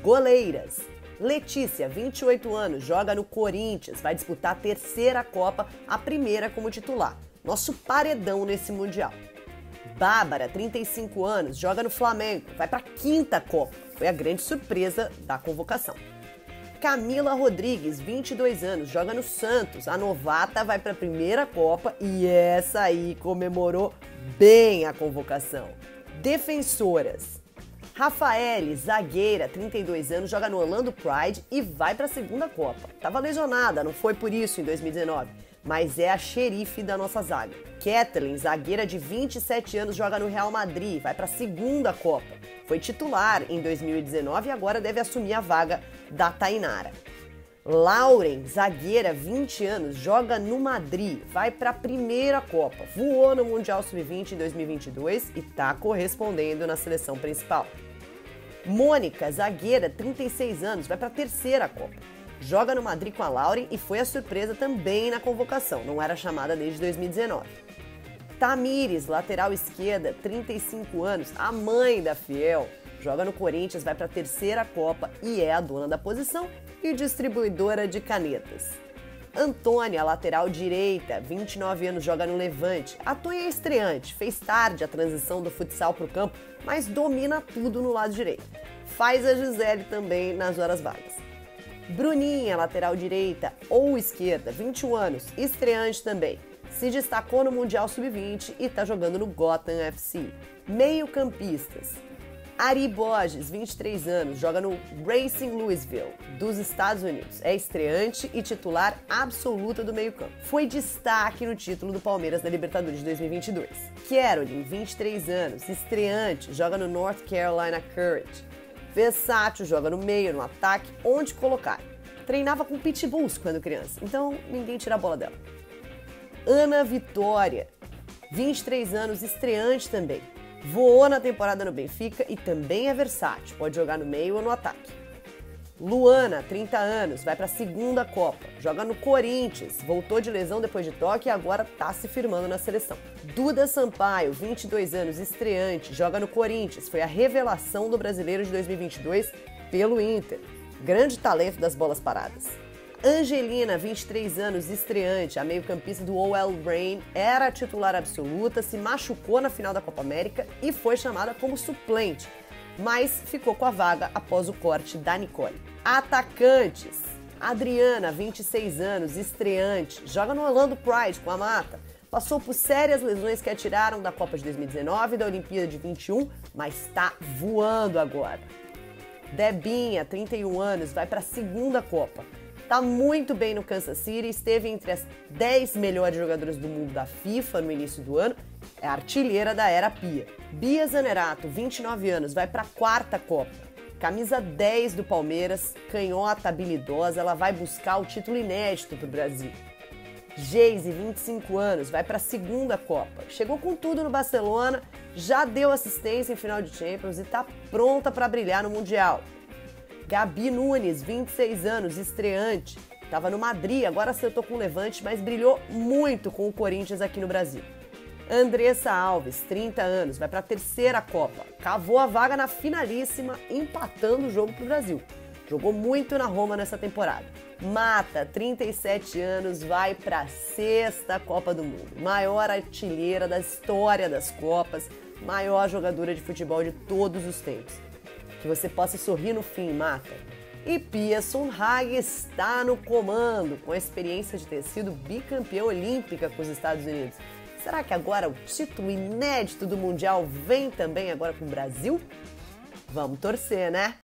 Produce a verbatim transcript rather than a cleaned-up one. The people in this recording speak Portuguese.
Goleiras. Letícia, vinte e oito anos, joga no Corinthians, vai disputar a terceira Copa, a primeira como titular. Nosso paredão nesse Mundial. Bárbara, trinta e cinco anos, joga no Flamengo, vai para a quinta Copa. Foi a grande surpresa da convocação. Camila Rodrigues, vinte e dois anos, joga no Santos. A novata vai para a primeira Copa e essa aí comemorou bem a convocação. Defensoras. Rafaele, zagueira, trinta e dois anos, joga no Orlando Pride e vai para a segunda Copa. Tava lesionada, não foi por isso em dois mil e dezenove, mas é a xerife da nossa zaga. Kathleen, zagueira de vinte e sete anos, joga no Real Madrid, vai para a segunda Copa. Foi titular em dois mil e dezenove e agora deve assumir a vaga da Tainara. Lauren, zagueira, vinte anos, joga no Madrid, vai para a primeira Copa. Voou no Mundial sub vinte em dois mil e vinte e dois e está correspondendo na seleção principal. Mônica, zagueira, trinta e seis anos, vai para a terceira Copa. Joga no Madrid com a Lauren e foi a surpresa também na convocação, não era chamada desde dois mil e dezenove. Tamires, lateral esquerda, trinta e cinco anos, a mãe da Fiel, joga no Corinthians, vai para a terceira Copa e é a dona da posição e distribuidora de canetas. Antônia, lateral direita, vinte e nove anos, joga no Levante. A Tonha é estreante, fez tarde a transição do futsal para o campo, mas domina tudo no lado direito. Faz a Gisele também nas horas vagas. Bruninha, lateral direita ou esquerda, vinte e um anos, estreante também. Se destacou no Mundial sub vinte e está jogando no Gotham F C. Meio-campistas. Ari Borges, vinte e três anos, joga no Racing Louisville, dos Estados Unidos. É estreante e titular absoluta do meio-campo. Foi destaque no título do Palmeiras da Libertadores de dois mil e vinte e dois. Caroline, vinte e três anos, estreante, joga no North Carolina Courage. Versátil, joga no meio, no ataque, onde colocar. Treinava com pitbulls quando criança, então ninguém tira a bola dela. Ana Vitória, vinte e três anos, estreante também. Voou na temporada no Benfica e também é versátil, pode jogar no meio ou no ataque. Luana, trinta anos, vai para a segunda Copa, joga no Corinthians, voltou de lesão depois de toque e agora está se firmando na seleção. Duda Sampaio, vinte e dois anos, estreante, joga no Corinthians, foi a revelação do Brasileiro de dois mil e vinte e dois pelo Inter. Grande talento das bolas paradas. Angelina, vinte e três anos, estreante, a meio-campista do O L Reign, era a titular absoluta, se machucou na final da Copa América e foi chamada como suplente, mas ficou com a vaga após o corte da Nicole. Atacantes. Adriana, vinte e seis anos, estreante, joga no Orlando Pride com a Mata. Passou por sérias lesões que a tiraram da Copa de dois mil e dezenove e da Olimpíada de vinte e um, mas está voando agora. Debinha, trinta e um anos, vai para a segunda Copa. Tá muito bem no Kansas City, esteve entre as dez melhores jogadoras do mundo da FIFA no início do ano, é artilheira da era Pia. Bia Zanerato, vinte e nove anos, vai para a quarta Copa. Camisa dez do Palmeiras, canhota habilidosa, ela vai buscar o título inédito para o Brasil. Geise, vinte e cinco anos, vai para a segunda Copa. Chegou com tudo no Barcelona, já deu assistência em final de Champions e está pronta para brilhar no Mundial. Gabi Nunes, vinte e seis anos, estreante, estava no Madrid, agora acertou com o Levante, mas brilhou muito com o Corinthians aqui no Brasil. Andressa Alves, trinta anos, vai para a terceira Copa, cavou a vaga na finalíssima, empatando o jogo para o Brasil. Jogou muito na Roma nessa temporada. Mata, trinta e sete anos, vai para a sexta Copa do Mundo, maior artilheira da história das Copas, maior jogadora de futebol de todos os tempos. Que você possa sorrir no fim, Mata. E Pia Sundhage está no comando, com a experiência de ter sido bicampeã olímpica com os Estados Unidos. Será que agora o título inédito do Mundial vem também agora com o Brasil? Vamos torcer, né?